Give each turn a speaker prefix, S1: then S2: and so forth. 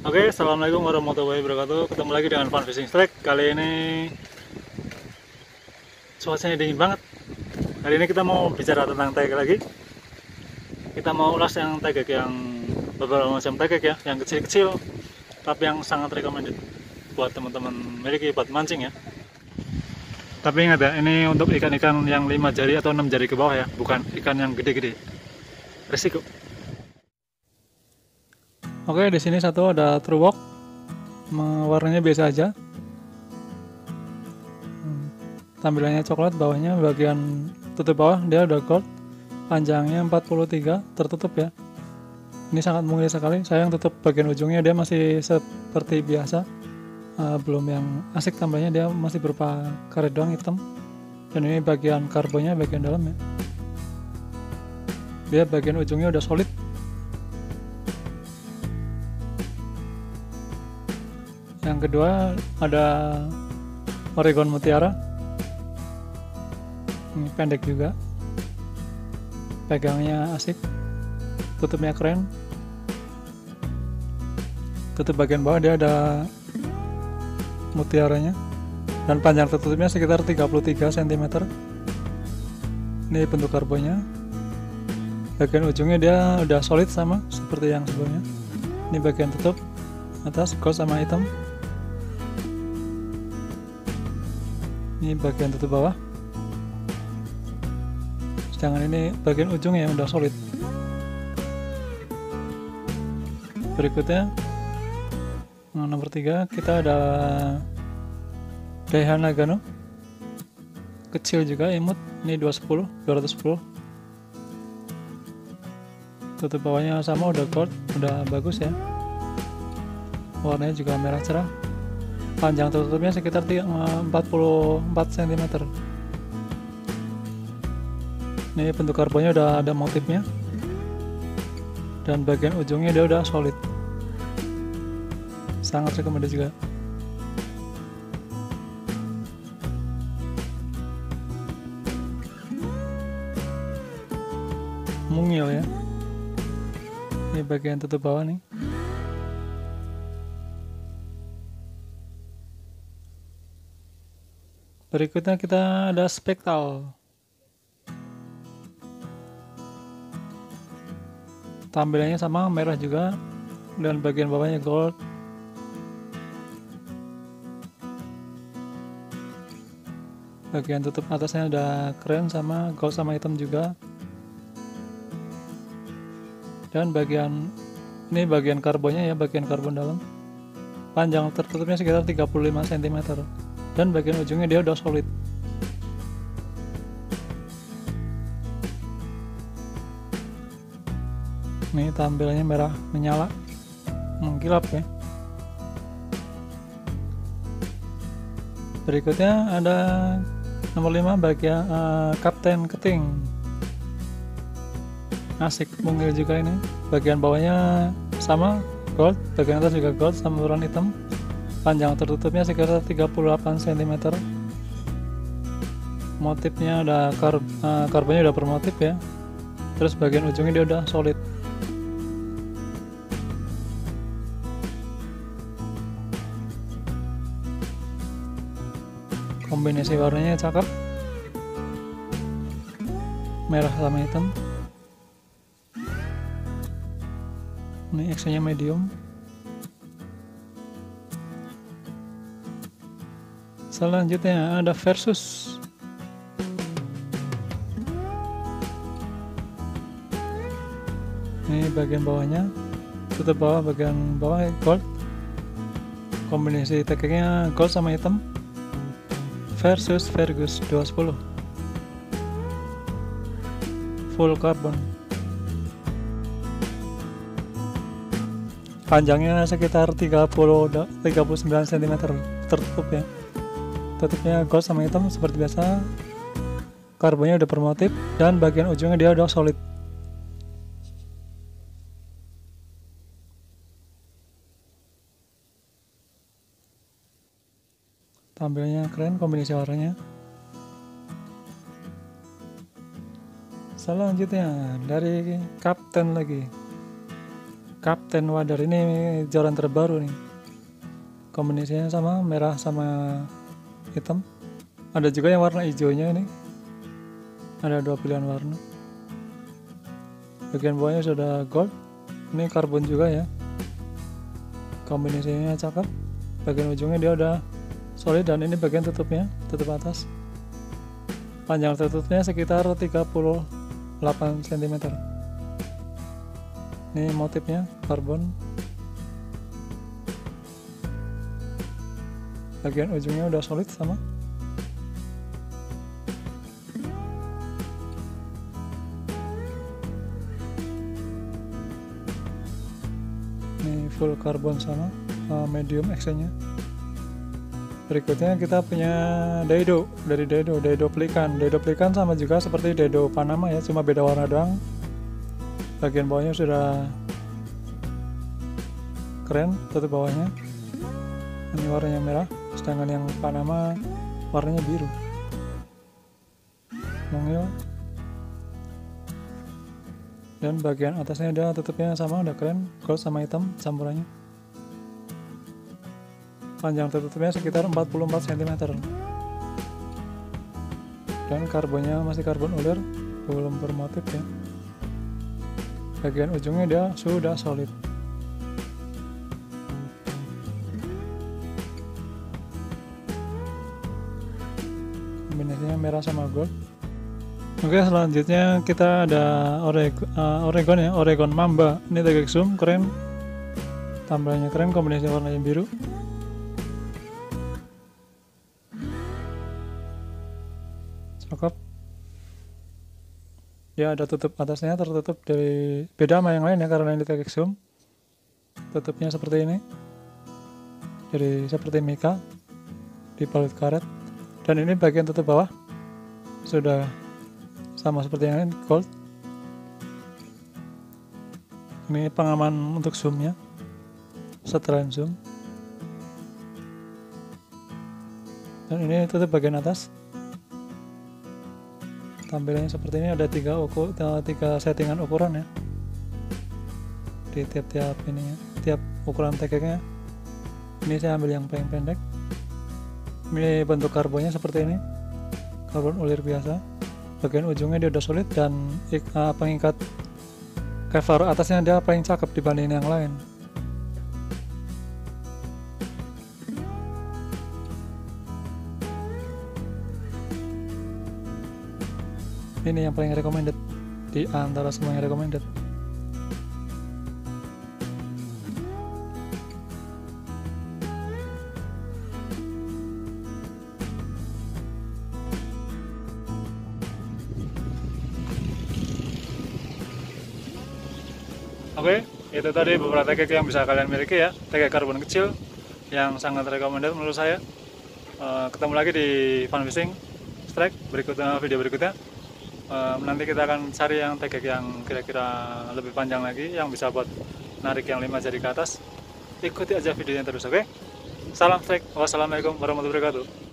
S1: Oke, assalamualaikum warahmatullahi wabarakatuh. Ketemu lagi dengan Fun Fishing Strike. Kali ini cuacanya dingin banget. Hari ini kita mau bicara tentang tegak lagi. Kita mau ulas yang tegak yang beberapa macam tegak ya, yang kecil-kecil, tapi yang sangat recommended buat teman-teman miliki buat mancing ya. Tapi ingat ya, ini untuk ikan-ikan yang 5 jari atau 6 jari ke bawah ya, bukan ikan yang gede-gede. Resiko. Oke, di sini satu ada true walk. Warnanya biasa aja. Tampilannya coklat, bawahnya bagian tutup bawah dia udah gold. Panjangnya 43, tertutup ya. Ini sangat mungil sekali. Sayang tutup bagian ujungnya dia masih seperti biasa. Belum yang asik tampilannya, dia masih berupa karet doang hitam. Dan ini bagian karbonnya bagian dalam ya. Dia bagian ujungnya udah solid. Yang kedua ada Oregon Mutiara. Ini pendek juga, pegangnya asik, tutupnya keren. Tutup bagian bawah dia ada mutiaranya, dan panjang tertutupnya sekitar 33 cm. Ini bentuk karbonnya. Bagian ujungnya dia udah solid sama seperti yang sebelumnya. Ini bagian tutup atas gold sama hitam. Ini bagian tutup bawah. Sedangkan ini bagian ujungnya yang udah solid. Berikutnya nomor 3 kita ada Daihan Nagano. Kecil juga, imut. Ini 210. Tutup bawahnya sama, udah gold, udah bagus ya. Warnanya juga merah cerah. Panjang tertutupnya sekitar 44 cm. Ini bentuk karbonnya udah ada motifnya, dan bagian ujungnya dia udah solid. Sangat recommended juga. Mungil ya. Ini bagian tutup bawah nih. Berikutnya kita ada Spectral. Tampilannya sama, merah juga, dan bagian bawahnya gold. Bagian tutup atasnya udah keren sama gold sama hitam juga. Dan ini bagian karbonnya ya, bagian karbon dalam. Panjang tertutupnya sekitar 35 cm. Dan bagian ujungnya dia udah solid. Ini tampilannya merah menyala, mengkilap ya. Berikutnya ada nomor 5 bagian Kapten Keting. Asik, mungil juga ini. Bagian bawahnya sama, gold, bagian atas juga gold sama warna hitam. Panjang tertutupnya sekitar 38 cm. Motifnya udah karbonnya udah bermotif ya. Terus bagian ujungnya dia udah solid. Kombinasi warnanya cakep, merah sama hitam. Ini actionnya medium. Selanjutnya ada Versus. Ini bagian bawahnya, tutup bawah, bagian bawah gold. Kombinasi tekniknya gold sama hitam. Versus Fergus 210 full carbon. Panjangnya sekitar 39 cm, tertutup ya. Tutupnya gold sama hitam seperti biasa. Karbonnya udah bermotif, dan bagian ujungnya dia udah solid. Tampilannya keren, kombinasi warnanya. Selanjutnya dari Kapten lagi. Captain Wadar ini joran terbaru nih, kombinasinya sama merah sama hitam. Ada juga yang warna hijaunya, ini ada 2 pilihan warna. Bagian bawahnya sudah gold, ini karbon juga ya, kombinasinya cakep. Bagian ujungnya dia udah solid, dan ini bagian tutupnya, tutup atas. Panjang tutupnya sekitar 38 cm. Ini motifnya karbon. Bagian ujungnya udah solid sama. Ini full karbon sama, medium actionnya. Berikutnya kita punya daido, dari daido pelikan. Daido pelikan sama juga seperti daido Panama ya, cuma beda warna doang. Bagian bawahnya sudah keren, tutup bawahnya. Ini warnanya merah, sedangkan yang Panama warnanya biru. Mungil. Dan bagian atasnya ada tutupnya sama, udah keren, gold sama hitam campurannya. Panjang tertutupnya sekitar 44 cm. Dan karbonnya masih karbon ulir, belum bermotif ya. Bagian ujungnya dia sudah solid. Kombinasinya merah sama gold. Oke, selanjutnya kita ada Oregon ya, Oregon Mamba. Ini Tegek Zoom, keren. Tampilannya keren, kombinasi warnanya biru. Cakep. Ya, ada tutup atasnya, tertutup dari beda sama yang lain ya, karena ini Tegek Zoom. Tutupnya seperti ini, jadi seperti Mika dibalut karet. Dan ini bagian tutup bawah sudah sama seperti yang lain, gold. Ini pengaman untuk zoomnya, setelan zoom. Dan ini tutup bagian atas. Tampilannya seperti ini, ada 3 settingan ukuran ya di tiap-tiap ini ya, tiap ukuran tegeknya. Ini saya ambil yang paling pendek. Ini bentuk karbonnya seperti ini, karbon ulir biasa. Bagian ujungnya dia udah solid, dan pengikat cover atasnya dia paling cakep dibanding yang lain. Ini yang paling recommended di antara semua yang recommended. Oke, itu tadi beberapa tegek yang bisa kalian miliki ya, tegek karbon kecil yang sangat recommended menurut saya. Ketemu lagi di Fun Fishing Strike video berikutnya. Nanti kita akan cari yang tegek yang kira-kira lebih panjang lagi, yang bisa buat narik yang 5 jari ke atas. Ikuti aja videonya terus, oke? Salam strike, wassalamualaikum warahmatullahi wabarakatuh.